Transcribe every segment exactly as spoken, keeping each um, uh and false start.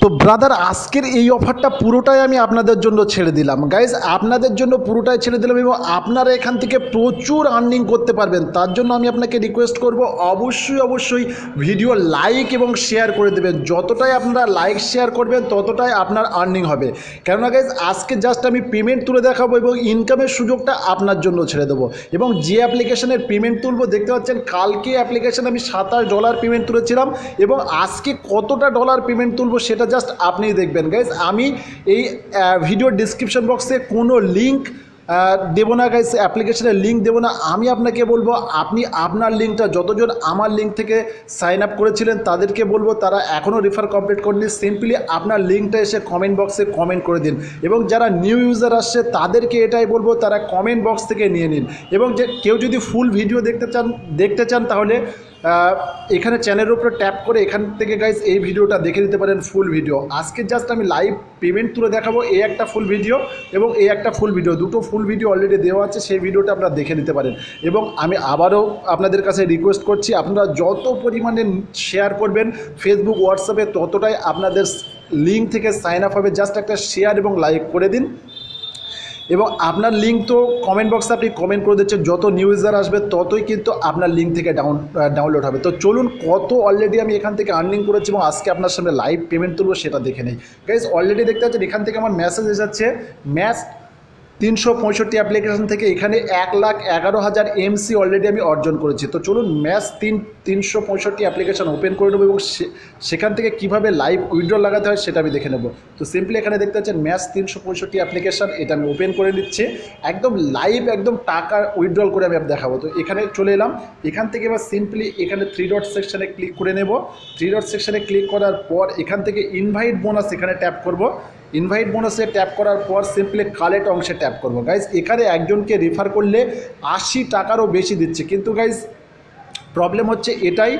Brother আজকের এই অফারটা পুরোটাই আমি আপনাদের জন্য ছেড়ে দিলাম গাইজ, আপনাদের জন্য পুরোটাই ছেড়ে দিলাম এবং আপনারা এখান থেকে প্রচুর আর্নিং করতে পারবেন। তার জন্য আমি আপনাকে রিকোয়েস্ট করব অবশ্যই অবশ্যই ভিডিও লাইক এবং শেয়ার করে দেবেন। যতটাই আপনারা লাইক শেয়ার করবেন ততটাই আপনার আর্নিং হবে। কেননা গাইজ আজকে জাস্ট আমি পেমেন্ট তুলে দেখাবো এবং ইনকামের সুযোগটা আপনার জন্য ছেড়ে দেবো। এবং যে অ্যাপ্লিকেশনের পেমেন্ট তুলবো দেখতে পাচ্ছেন, কালকে অ্যাপ্লিকেশন আমি সাতাশ ডলার পেমেন্ট তুলেছিলাম এবং আজকে কতটা ডলার পেমেন্ট তুলবো সেটা জাস্ট আপনিই দেখবেন গাইজ। আমি এই ভিডিও ডিসক্রিপশন বক্সে কোনো লিঙ্ক দেবো না গাইজ, অ্যাপ্লিকেশনের লিঙ্ক দেবো না। আমি আপনাকে বলবো আপনি আপনার লিঙ্কটা, যতজন আমার লিঙ্ক থেকে সাইন আপ করেছিলেন তাদেরকে বলবো তারা এখনও রেফার কমপ্লিট করেনি, সিম্পলি আপনার লিঙ্কটা এসে কমেন্ট বক্সে কমেন্ট করে দিন। এবং যারা নিউ ইউজার আসছে তাদেরকে এটাই বলবো তারা কমেন্ট বক্স থেকে নিয়ে নিন। এবং যে কেউ যদি ফুল ভিডিও দেখতে চান দেখতে চান তাহলে এখানে চ্যানেলের উপরে ট্যাপ করে এখান থেকে গাইজ এই ভিডিওটা দেখে দিতে পারেন ফুল ভিডিও। আজকে জাস্ট আমি লাইভ পেমেন্ট তুলে দেখাবো, এই একটা ফুল ভিডিও এবং এই একটা ফুল ভিডিও, দুটো ফুল ভিডিও অলরেডি দেওয়া আছে, সেই ভিডিওটা আপনারা দেখে নিতে পারেন। এবং আমি আবারও আপনাদের কাছে রিকোয়েস্ট করছি আপনারা যত পরিমাণে শেয়ার করবেন ফেসবুক হোয়াটসঅ্যাপে ততটাই আপনাদের লিঙ্ক থেকে সাইন আপ হবে। জাস্ট একটা শেয়ার এবং লাইক করে দিন। এবং আপনার লিঙ্ক তো কমেন্ট বক্সে আপনি কমেন্ট করে দিচ্ছেন, যত নিউ ইউজার আসবে ততই কিন্তু আপনার লিঙ্ক থেকে ডাউন ডাউনলোড হবে। তো চলুন কত অলরেডি আমি এখান থেকে আর্নিং করেছি এবং আজকে আপনার সামনে লাইভ পেমেন্ট তুলবো সেটা দেখে নেই গাইজ। অলরেডি দেখতে পাচ্ছেন এখান থেকে আমার মেসেজ এসেছে, ম্যাচ তিনশো পঁয়ষট্টি অ্যাপ্লিকেশন থেকে এখানে এক লাখ এগারো হাজার এমসি অলরেডি আমি অর্জন করেছি। তো চলুন ম্যাচ তিন তিনশো পঁয়ষট্টি অ্যাপ্লিকেশন ওপেন করে নেবো এবং সেখান থেকে কীভাবে লাইভ উইথড্র লাগাতে হয় সেটা আমি দেখে নেব। তো সিম্পলি এখানে দেখতে পাচ্ছেন ম্যাচ তিনশো পঁয়ষট্টি অ্যাপ্লিকেশন, এটা আমি ওপেন করে নিচ্ছি একদম লাইভ, একদম টাকা উইথড্রল করে আমি দেখাবো। তো এখানে চলে এলাম, এখান থেকে এবার সিম্পলি এখানে থ্রি ডট সেকশানে ক্লিক করে নেব। থ্রি ডট সেকশানে ক্লিক করার পর এখান থেকে ইনভাইট বোনাস এখানে ট্যাপ করব। ইনভাইট বোনাসে ট্যাপ করার পর সিম্পলি কালেক্ট অংশে ট্যাপ করবো গাইজ। এখানে একজনকে রেফার করলে আশি টাকারও বেশি দিচ্ছে, কিন্তু গাইজ প্রবলেম হচ্ছে এটাই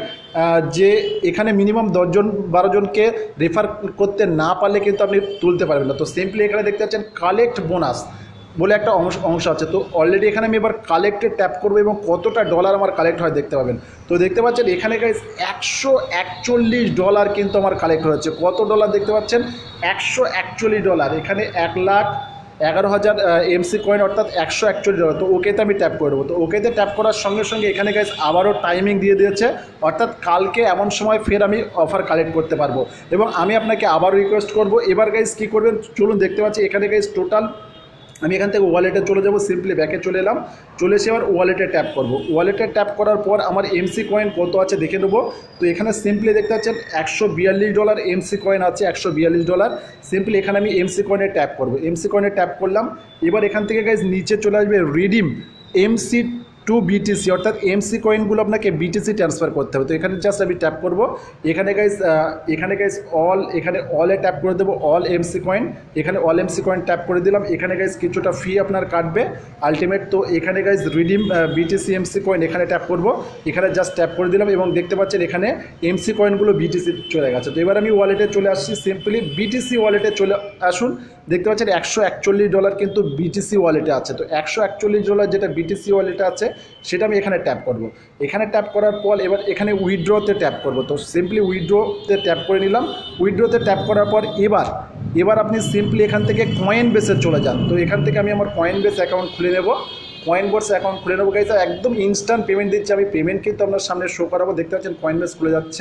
যে এখানে মিনিমাম দশজন বারো জনকে রেফার করতে না পারলে কিন্তু আপনি তুলতে পারবেন না। তো সিম্পলি এখানে দেখতে পাচ্ছেন কালেক্ট বোনাস বলে একটা অংশ অংশ আছে। তো অলরেডি এখানে আমি এবার কালেক্টে ট্যাপ করবো এবং কতটা ডলার আমার কালেক্ট হয় দেখতে পাবেন। তো দেখতে পাচ্ছেন এখানে গাইজ একশো একচল্লিশ ডলার কিন্তু আমার কালেক্ট হয়েছে। কত ডলার দেখতে পাচ্ছেন? একশো একচল্লিশ ডলার। এখানে এক লাখ এগারো হাজার এমসি কয়েন অর্থাৎ একশো একচল্লিশ ডলার। তো ওকেতে আমি ট্যাপ করে দেবো। তো ওকেতে ট্যাপ করার সঙ্গে সঙ্গে এখানে গাইজ আবারও টাইমিং দিয়ে দিয়েছে, অর্থাৎ কালকে এমন সময় ফের আমি অফার কালেক্ট করতে পারবো। এবং আমি আপনাকে আবারও রিকোয়েস্ট করবো এবার গাইজ কী করবেন চলুন দেখতে পাচ্ছি এখানে গাইজ টোটাল আমি এখান থেকে ওয়ালেটে চলে যাব, সিম্পলি ব্যাকে চলে এলাম, চলে এসে আবার ওয়ালেটে ট্যাপ করব। ওয়ালেটে ট্যাপ করার পর আমার এমসি কয়েন কত আছে দেখে নেবো। তো এখানে সিম্পলি দেখতে পাচ্ছেন একশো বিয়াল্লিশ ডলার এমসি কয়েন আছে, একশো বিয়াল্লিশ ডলার। সিম্পলি এখানে আমি এমসি কয়েনে ট্যাপ করব। এমসি কয়েনে ট্যাপ করলাম। এবার এখান থেকে গাইজ নিচে চলে আসবে রিডিম এমসি টু বিটিসি, অর্থাৎ এমসি কয়েনগুলো আপনাকে বিটিসি ট্রান্সফার করতে হবে। তো এখানে জাস্ট আমি ট্যাপ করব। এখানে গাইজ এখানে গাইজ অল এখানে অলে ট্যাপ করে দেবো, অল এমসি কয়েন। এখানে অল এমসি কয়েন ট্যাপ করে দিলাম। এখানে গাইজ কিছুটা ফি আপনার কাটবে আলটিমেট। তো এখানে guys redeem BTC MC coin এখানে ট্যাপ করব। এখানে জাস্ট ট্যাপ করে দিলাম এবং দেখতে পাচ্ছেন এখানে এমসি কয়েনগুলো বিটিসি চলে গেছে। তো এবার আমি ওয়ালেটে চলে আসছি, সিম্পলি বিটিসি ওয়ালেটে চলে আসুন। দেখতে পাচ্ছেন একশো একচল্লিশ ডলার কিন্তু বিটিসি ওয়ালেটে আছে। তো একশো একচল্লিশ ডলার যেটা বিটিসি ওয়ালেটে আছে সেটা আমি এখানে ট্যাপ করব। এখানে ট্যাপ করার পর এবার এখানে উইথড্রতে ট্যাপ করব। তো সিম্পলি উইথড্রতে ট্যাপ করে নিলাম। উইথড্রতে ট্যাপ করার পর এবার এবার আপনি সিম্পলি এখান থেকে কয়েন বেসে চলে যান। তো এখান থেকে আমি আমার কয়েন বেস অ্যাকাউন্ট খুলে নেব, কয়েন বেস অ্যাকাউন্ট খুলে নেবো গাইজ। একদম ইনস্ট্যান্ট পেমেন্ট দিচ্ছে আমি, পেমেন্ট কিন্তু আপনার সামনে শো করাবো। দেখতে পাচ্ছেন কয়েন বেস খুলে যাচ্ছে।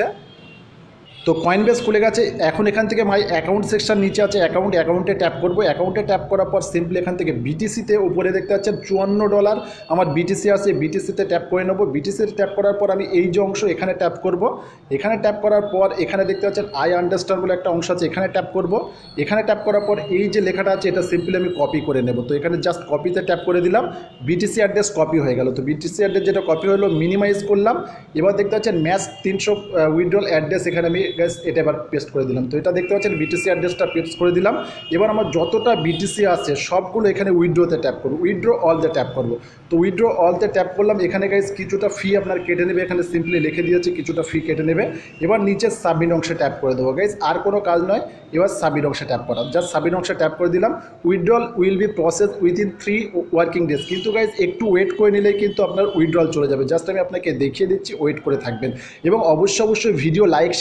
তো কয়েন বেস খুলে গেছে। এখন এখান থেকে মাই অ্যাকাউন্ট সেকশন নিচে আছে, অ্যাকাউন্ট অ্যাকাউন্টে ট্যাপ করবো। অ্যাকাউন্টে ট্যাপ করার পর সিম্পলি এখান থেকে বিটিসিতে উপরে দেখতে পাচ্ছেন চুয়ান্ন ডলার আমার বিটিসি আছে, বিটিসিতে ট্যাপ করে নেবো। বিটিসিতে ট্যাপ করার পর আমি এই যে অংশ এখানে ট্যাপ করব। এখানে ট্যাপ করার পর এখানে দেখতে পাচ্ছেন আই আন্ডারস্ট্যান্ড বলে একটা অংশ আছে, এখানে ট্যাপ করব। এখানে ট্যাপ করার পর এই যে লেখাটা আছে এটা সিম্পলি আমি কপি করে নেব। তো এখানে জাস্ট কপিতে ট্যাপ করে দিলাম, বিটিসি অ্যাড্রেস কপি হয়ে গেল। তো বিটিসি অ্যাড্রেস যেটা কপি হলো মিনিমাইজ করলাম। এবার দেখতে পাচ্ছেন ম্যাচ তিনশো উইথড্রল অ্যাড্রেস এখানে আমি এটা এবার পেস্ট করে দিলাম। তো এটা দেখতে পাচ্ছেন বিটিসি অ্যাড্রেসটা পেস্ট করে দিলাম। এবার আমার যতটা বিটিসি আছে সবগুলো এখানে উইথড্রোতে ট্যাপ করবো, উইথড্রো অলতে ট্যাপ করবো। তো উইথড্রো অলতে ট্যাপ করলাম। এখানে গাইজ কিছুটা ফি আপনার কেটে নেবে, এখানে সিম্পলি লিখে দিয়েছে কিছুটা ফি কেটে নেবে। এবার নিচে সাবমিট অংশে ট্যাপ করে দেবো গাইজ, আর কোনো কাজ নয়। এবার সাবমিট অংশে ট্যাপ করা, জাস্ট সাবমিট অংশে ট্যাপ করে দিলাম। Withdrawal will be process within three working days, কিন্তু গাইজ একটু ওয়েট করে নিলেই কিন্তু আপনার উইথড্রল চলে যাবে। জাস্ট আমি আপনাকে দেখিয়ে দিচ্ছি, ওয়েট করে থাকবেন এবং অবশ্যই অবশ্যই video like share comment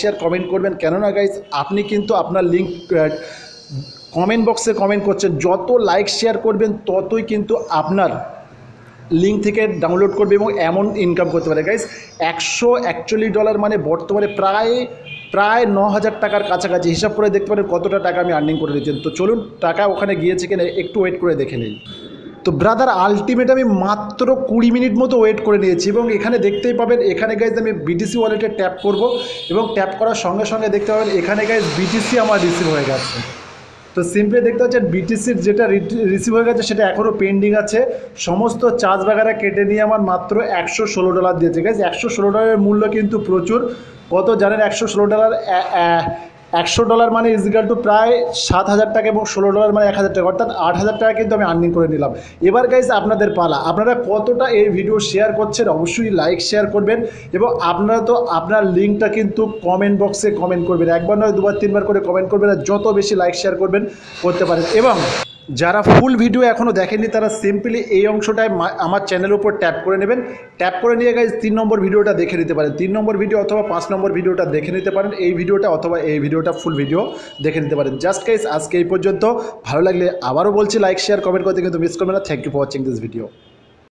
comment করবেন, কেননা গাইজ আপনি কিন্তু আপনার লিঙ্ক কমেন্ট বক্সে কমেন্ট করছেন, যত লাইক শেয়ার করবেন ততই কিন্তু আপনার লিঙ্ক থেকে ডাউনলোড করবে এবং এমন ইনকাম করতে পারে। গাইজ একশো একচল্লিশ ডলার মানে বর্তমানে প্রায় প্রায় ন হাজার টাকার কাছাকাছি, হিসাব করে দেখতে পারেন কতটা টাকা আমি আর্নিং করে দিচ্ছি। তো চলুন টাকা ওখানে গিয়েছে কিনা একটু ওয়েট করে দেখে নিই। তো ব্রাদার আলটিমেট আমি মাত্র কুড়ি মিনিট মতো ওয়েট করে নিয়েছি এবং এখানে দেখতেই পাবেন, এখানে গাইজ আমি বিটিসি ওয়ালেটে ট্যাপ করব এবং ট্যাপ করার সঙ্গে সঙ্গে দেখতে পাবেন এখানে গাইজ বিটিসি আমার রিসিভ হয়ে গেছে। তো সিম্পলি দেখতে পাচ্ছেন বিটিসির যেটা রিসিভ হয়ে গেছে সেটা এখনও পেন্ডিং আছে, সমস্ত চার্জ বাগারা কেটে নিয়ে আমার মাত্র একশো ষোলো ডলার দিয়েছে। গাইজ একশো ষোলো ডলারের মূল্য কিন্তু প্রচুর, কত জানেন? একশো ষোলো ডলার একশো ডলার মানে ইজিক্যাল টু প্রায় সাত হাজার টাকা এবং ষোলো ডলার মানে এক হাজার টাকা, অর্থাৎ আট হাজার টাকা কিন্তু আমি আর্নিং করে নিলাম। এবার গাইজ আপনাদের পালা, আপনারা কতটা এই ভিডিও শেয়ার করছেন অবশ্যই লাইক শেয়ার করবেন এবং আপনারা তো আপনার লিঙ্কটা কিন্তু কমেন্ট বক্সে কমেন্ট করবেন, একবার নয় দুবার তিনবার করে কমেন্ট করবেন, আর যত বেশি লাইক শেয়ার করবেন করতে পারেন। এবং যারা ফুল ভিডিও এখনও দেখেননি তারা সিম্পলি এই অংশটায় আমার চ্যানেলের উপর ট্যাপ করে নেবেন, ট্যাপ করে নিয়ে গাইজ তিন নম্বর ভিডিওটা দেখে নিতে পারেন, তিন নম্বর ভিডিও অথবা পাঁচ নম্বর ভিডিওটা দেখে নিতে পারেন, এই ভিডিওটা অথবা এই ভিডিওটা ফুল ভিডিও দেখে নিতে পারেন। জাস্ট গাইজ আজকে এই পর্যন্ত, ভালো লাগলে আবারও বলছি লাইক শেয়ার কমেন্ট করতে কিন্তু মিস করবেন না। Thank you for watching this video.